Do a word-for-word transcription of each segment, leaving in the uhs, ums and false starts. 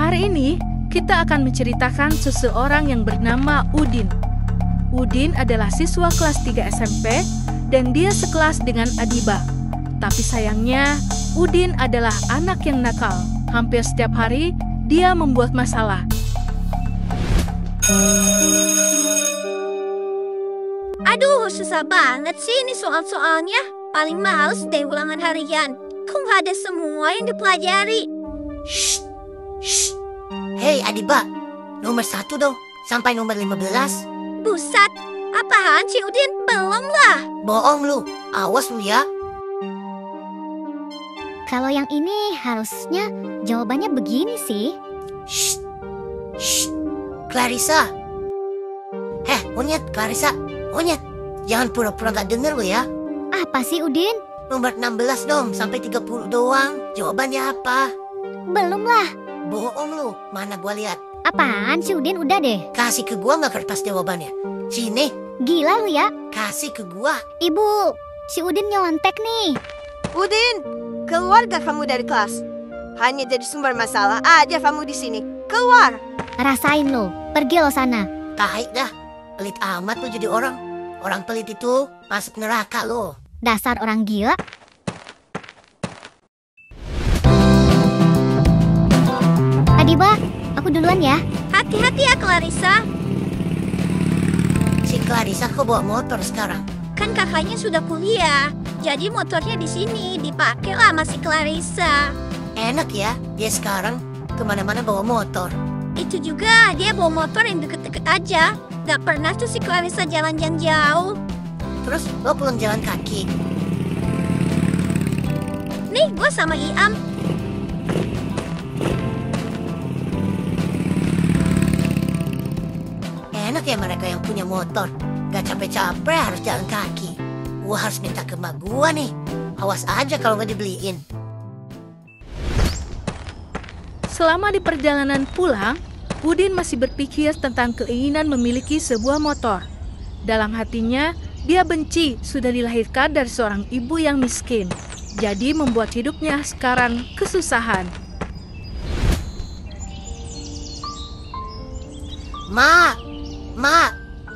Hari ini, kita akan menceritakan seseorang yang bernama Udin. Udin adalah siswa kelas tiga S M P dan dia sekelas dengan Adiba. Tapi sayangnya, Udin adalah anak yang nakal. Hampir setiap hari, dia membuat masalah. Aduh, susah banget sih ini soal-soalnya. Paling males deh ulangan harian. Kok nggak ada semua yang dipelajari? Shh, shh. Hei Adiba, nomor satu dong, sampai nomor lima belas. Buset, apaan sih Udin? Belum lah. Bohong lu, awas lu ya. Kalau yang ini harusnya jawabannya begini sih. Shh, shh. Clarissa. Heh, Unyet, Clarissa. Unyet, jangan pura-pura gak denger lu ya. Apa sih Udin? Nomor enam belas dong, sampai tiga puluh doang. Jawabannya apa? Belum lah. Bohong lu, mana gua lihat. Apaan sih Udin? Udah deh. Kasih ke gua nggak kertas jawabannya? Sini. Gila lu ya. Kasih ke gua. Ibu, si Udin nyontek nih. Udin, keluar gak kamu dari kelas? Hanya jadi sumber masalah aja kamu di sini. Keluar. Rasain lo, pergi lo sana. Tahi dah, pelit amat lu jadi orang. Orang pelit itu masuk neraka lo. Dasar orang gila. Adiba, aku duluan ya. Hati-hati ya Clarissa. Si Clarissa kok bawa motor sekarang? Kan kakaknya sudah kuliah. Jadi motornya di sini dipakai lah masih Clarissa. Enak ya, dia sekarang kemana-mana bawa motor. Itu juga dia bawa motor yang deket-deket aja. Gak pernah tuh si Clarissa jalan-jalan jauh. Terus lo pulang jalan kaki? Nih gue sama Iam. Enak ya mereka yang punya motor. Gak capek-capek harus jalan kaki. Gua harus minta ke emak gua nih. Awas aja kalau gak dibeliin. Selama di perjalanan pulang, Udin masih berpikir tentang keinginan memiliki sebuah motor. Dalam hatinya, dia benci sudah dilahirkan dari seorang ibu yang miskin. Jadi membuat hidupnya sekarang kesusahan. Ma, Ma.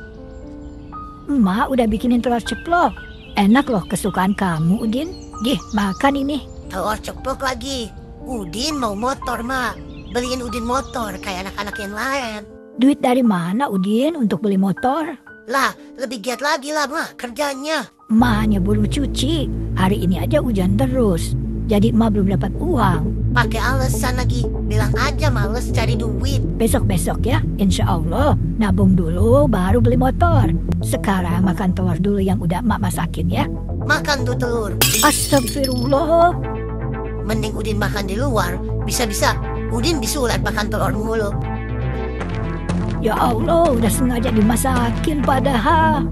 Emak udah bikinin telur ceplok. Enak loh kesukaan kamu, Udin. Gih, makan ini. Telur ceplok lagi. Udin mau motor, Ma. Beliin Udin motor kayak anak-anak yang lain. Duit dari mana, Udin, untuk beli motor? Lah, lebih giat lagi lah, Ma, kerjanya. Emak hanya buru cuci. Hari ini aja hujan terus. Jadi emak belum dapat uang. Pakai alasan lagi. Bilang aja males cari duit. Besok-besok ya, insya Allah. Nabung dulu, baru beli motor. Sekarang makan telur dulu yang udah emak masakin ya. Makan tuh telur. Astagfirullah. Mending Udin makan di luar. Bisa-bisa Udin disulat makan telur mulu. Ya Allah, udah sengaja dimasakin padahal.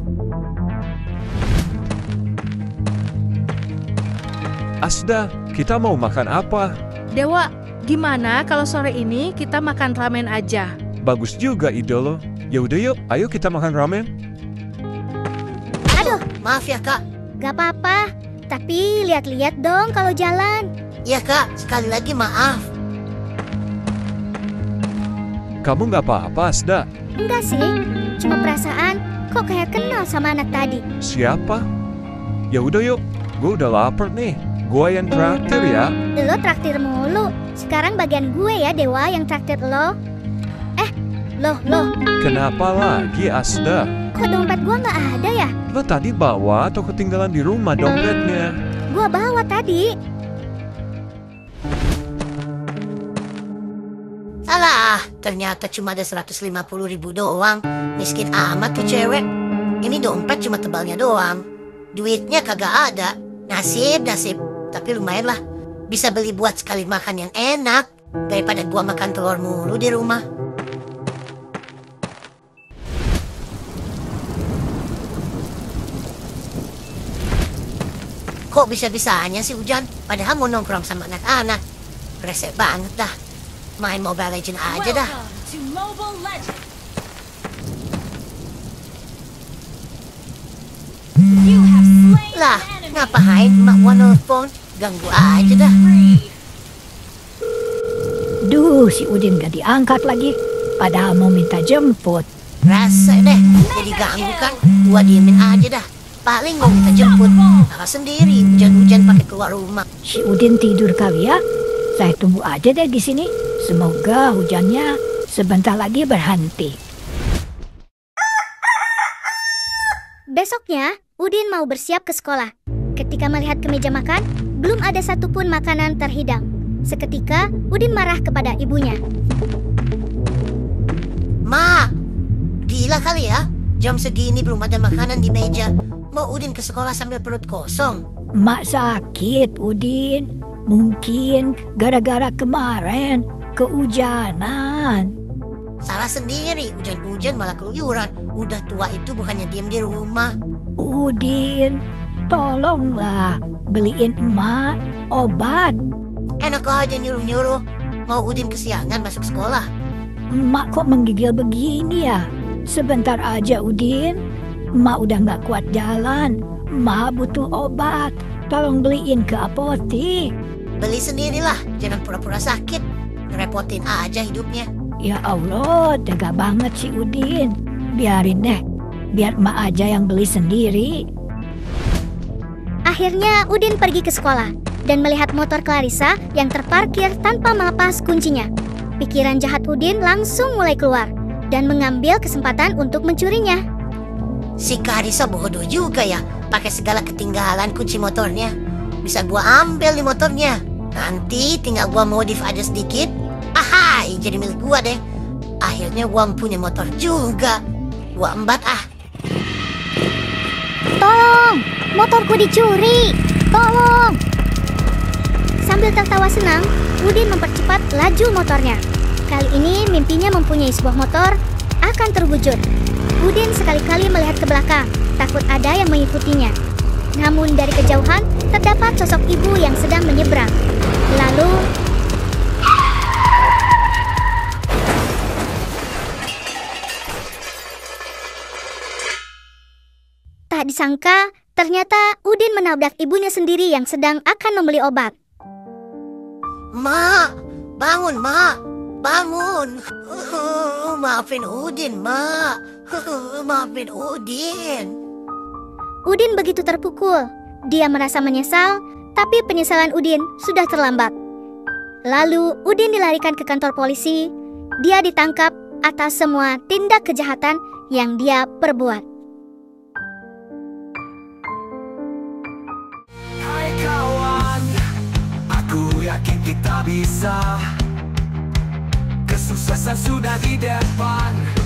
Asda, kita mau makan apa? Dewa, gimana kalau sore ini kita makan ramen aja? Bagus juga ide lo. Ya udah yuk, ayo kita makan ramen. Aduh, Maaf ya, Kak. gak apa-apa. Tapi lihat-lihat dong kalau jalan. Iya, Kak. Sekali lagi maaf. Kamu nggak apa-apa, Asda? Enggak sih, cuma perasaan kok kayak kenal sama anak tadi. Siapa? Ya udah yuk, gue udah lapar nih. Gue yang traktir ya. Lo traktir mulu. Sekarang bagian gue ya, Dewa, yang traktir lo. Eh, loh, loh. Kenapa lagi, Asda? Kok dompet gue nggak ada ya? Lo tadi bawa atau ketinggalan di rumah dompetnya? Gue bawa tadi. Salah, ternyata cuma ada seratus lima puluh ribu doang. Miskin amat tuh cewek. Ini dompet cuma tebalnya doang. Duitnya kagak ada. Nasib, nasib. Tapi lumayan lah. Bisa beli buat sekali makan yang enak. Daripada gua makan telur mulu di rumah. Kok bisa-bisanya sih hujan? Padahal mau nongkrong sama anak-anak. Resek banget dah. Main Mobile Legends aja dah. Lah, ngapain emak gua nelfon? Ganggu aja dah. Duh, si Udin gak diangkat lagi. Padahal mau minta jemput. Rasa deh, jadi ganggu kan. Gua diemin aja dah. Paling mau minta jemput, salah sendiri hujan-hujan pakai keluar rumah. Si Udin tidur kali ya. Saya tunggu aja deh di sini. Semoga hujannya sebentar lagi berhenti. Besoknya, Udin mau bersiap ke sekolah. Ketika melihat ke meja makan, belum ada satupun makanan terhidang. Seketika, Udin marah kepada ibunya. Ma, gila kali ya. Jam segini belum ada makanan di meja. Mau Udin ke sekolah sambil perut kosong. Mak sakit, Udin. Mungkin gara-gara kemarin kehujanan. Salah sendiri, hujan-hujan malah keluyuran. Udah tua itu bukannya diem di rumah. Udin, tolonglah beliin emak obat. Enak aja nyuruh-nyuruh. Mau Udin kesiangan masuk sekolah. Emak kok menggigil begini ya? Sebentar aja, Udin. Emak udah gak kuat jalan. Emak butuh obat. Tolong beliin ke apotik. Beli sendirilah, jangan pura-pura sakit. Ngerepotin aja hidupnya. Ya Allah, tega banget si Udin. Biarin deh, biar emak aja yang beli sendiri. Akhirnya, Udin pergi ke sekolah dan melihat motor Clarissa yang terparkir tanpa melepas kuncinya. Pikiran jahat Udin langsung mulai keluar dan mengambil kesempatan untuk mencurinya. Si Clarissa bodoh juga ya, pakai segala ketinggalan kunci motornya. Bisa gua ambil di motornya. Nanti tinggal gua modif aja sedikit. Ahai, jadi milik gua deh. Akhirnya gua punya motor juga. Gua embat ah. Tolong, motorku dicuri. Tolong. Sambil tertawa senang, Udin mempercepat laju motornya. Kali ini mimpinya mempunyai sebuah motor akan terwujud. Udin sekali-kali melihat ke belakang, takut ada yang mengikutinya. Namun dari kejauhan terdapat sosok ibu yang sedang menyeberang. Lalu tak disangka, ternyata Udin menabrak ibunya sendiri yang sedang akan membeli obat. Ma, bangun ma, bangun. Uh, maafin Udin ma, uh, maafin Udin. Udin begitu terpukul. Dia merasa menyesal, tapi penyesalan Udin sudah terlambat. Lalu Udin dilarikan ke kantor polisi. Dia ditangkap atas semua tindak kejahatan yang dia perbuat. Hai kawan, aku yakin kita bisa. Kesuksesan sudah di depan.